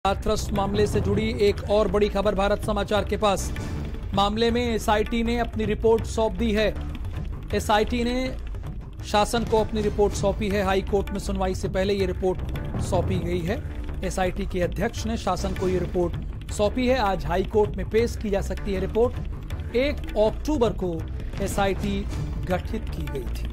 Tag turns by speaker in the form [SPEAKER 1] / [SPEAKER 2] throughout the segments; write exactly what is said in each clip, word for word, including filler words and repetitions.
[SPEAKER 1] हाथरस मामले से जुड़ी एक और बड़ी खबर भारत समाचार के पास। मामले में एसआईटी ने अपनी रिपोर्ट सौंप दी है। एसआईटी ने शासन को अपनी रिपोर्ट सौंपी है। हाई कोर्ट में सुनवाई से पहले ये रिपोर्ट सौंपी गई है। एसआईटी के अध्यक्ष ने शासन को ये रिपोर्ट सौंपी है। आज हाई कोर्ट में पेश की जा सकती है रिपोर्ट। एक अक्टूबर को एसआईटी गठित की गई थी।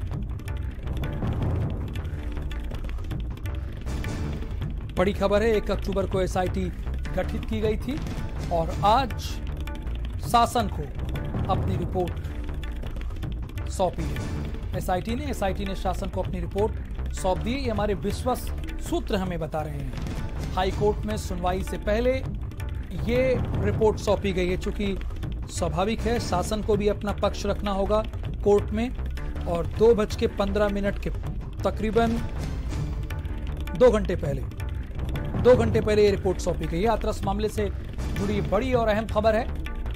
[SPEAKER 1] बड़ी खबर है, एक अक्टूबर को एसआईटी गठित की गई थी और आज शासन को अपनी रिपोर्ट सौंपी है एसआईटी ने। एसआईटी ने शासन को अपनी रिपोर्ट सौंप दी। ये हमारे विश्वस्त सूत्र हमें बता रहे हैं। हाई कोर्ट में सुनवाई से पहले ये रिपोर्ट सौंपी गई है। चूंकि स्वाभाविक है, शासन को भी अपना पक्ष रखना होगा कोर्ट में। और दो बज के पंद्रह मिनट के तकरीबन दो घंटे पहले दो घंटे पहले ये रिपोर्ट सौंपी गई है। हाथरस मामले से जुड़ी बड़ी और अहम खबर है।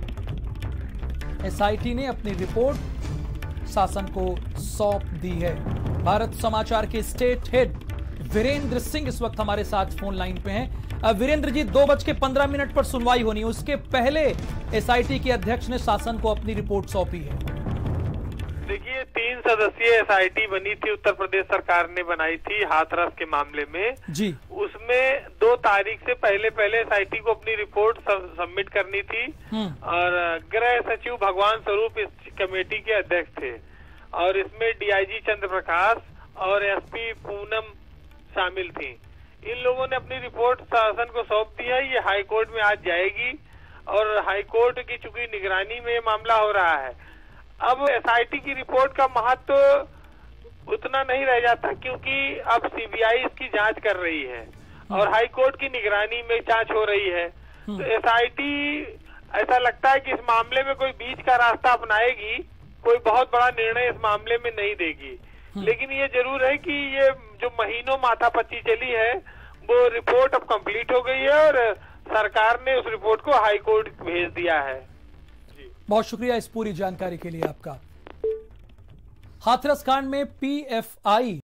[SPEAKER 1] एसआईटी ने अपनी रिपोर्ट शासन को सौंप दी है। भारत समाचार के स्टेट हेड वीरेंद्र सिंह इस वक्त हमारे साथ फोन लाइन पे हैं। वीरेंद्र जी, दो बज के पंद्रह मिनट पर सुनवाई होनी है, उसके पहले एसआईटी के अध्यक्ष ने शासन को अपनी रिपोर्ट सौंपी है।
[SPEAKER 2] देखिए, तीन सदस्यीय एसआईटी बनी थी, उत्तर प्रदेश सरकार ने बनाई थी हाथरस के मामले में
[SPEAKER 1] जी।
[SPEAKER 2] उसमें दो तारीख से पहले पहले एसआईटी को अपनी रिपोर्ट सबमिट करनी थी और गृह सचिव भगवान स्वरूप इस कमेटी के अध्यक्ष थे और इसमें डीआईजी चंद्र प्रकाश और एसपी पूनम शामिल थी। इन लोगों ने अपनी रिपोर्ट शासन को सौंप दी है। ये हाई कोर्ट में आज जाएगी और हाई कोर्ट की चूंकि निगरानी में मामला हो रहा है। अब एसआईटी की रिपोर्ट का महत्व तो उतना नहीं रह जाता, क्योंकि अब सीबीआई इसकी जांच कर रही है और हाई कोर्ट की निगरानी में जांच हो रही है। तो एसआईटी ऐसा लगता है कि इस मामले में कोई बीच का रास्ता अपनाएगी, कोई बहुत बड़ा निर्णय इस मामले में नहीं देगी। लेकिन ये जरूर है कि ये जो महीनों माथापच्ची चली है वो रिपोर्ट अब कंप्लीट हो गई है और सरकार ने उस रिपोर्ट को हाई कोर्ट भेज दिया है।
[SPEAKER 1] बहुत शुक्रिया इस पूरी जानकारी के लिए आपका। हाथरस कांड में पीएफआई